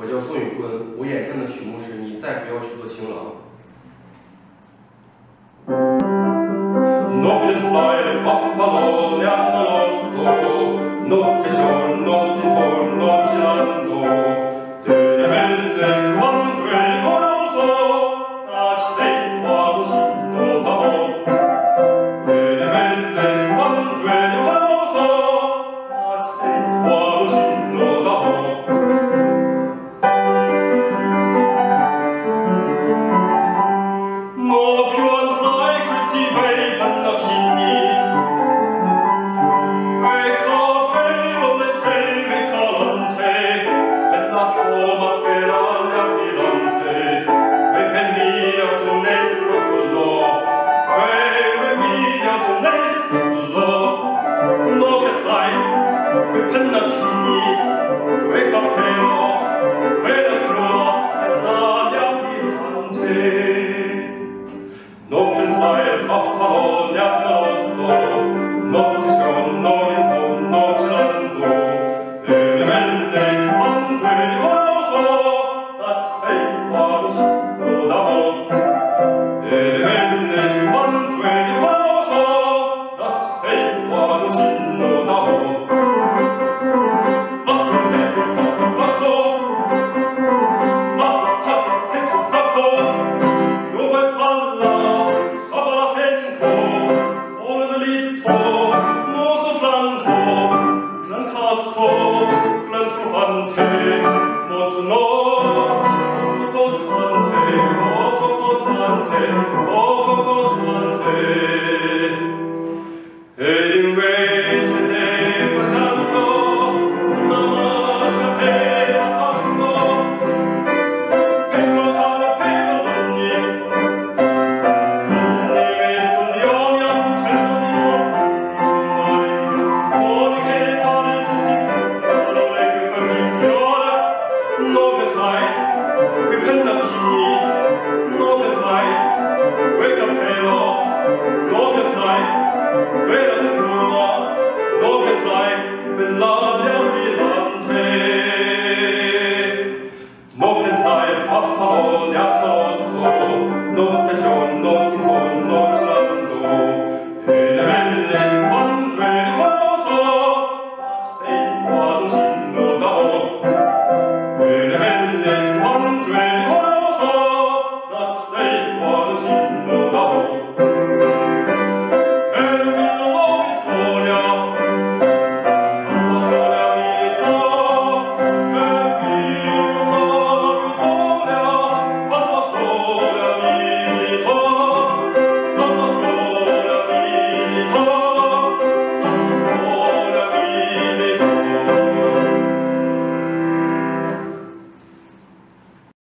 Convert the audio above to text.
我叫宋宇坤，我演唱的曲目是《你再不要去做情郎》。 Notte fai farfallone amoroso, notte giorno d'intorno girando, delle belle quando è rigoroso, da ci sei quando si notano. Delle belle quando è rigoroso, da ci sei quando si notano. No più al fai che ti vei alla fini, e capello leggere calante, per la chioma per l'aria brillante, e venia d'un escrocolo, e venia d'un escrocolo. No che fai, quei pennacchini, quei capello, quella chioma per l'aria brillante. Notte fai farfallone amoroso, notte giorno d'intorno girando, delle belle quando è rigoroso, da sei quando si notano. Delle belle quando è rigoroso, da sei quando si notano. E invece ne fanno una magia per affanno, per notare per ogni, con le studioni a cucendo di non che le pare tutti, non è che fa fischiare, non vedrai, quei pennacchini, non vedrai, quei cappello, non vedrai, quella chioma, non vedrai, quell'aria brillante. Non vedrai il farfallone amoroso, notte giorno d'intorno girando, e le belle quando è rigoroso, da sei quando si notano. E le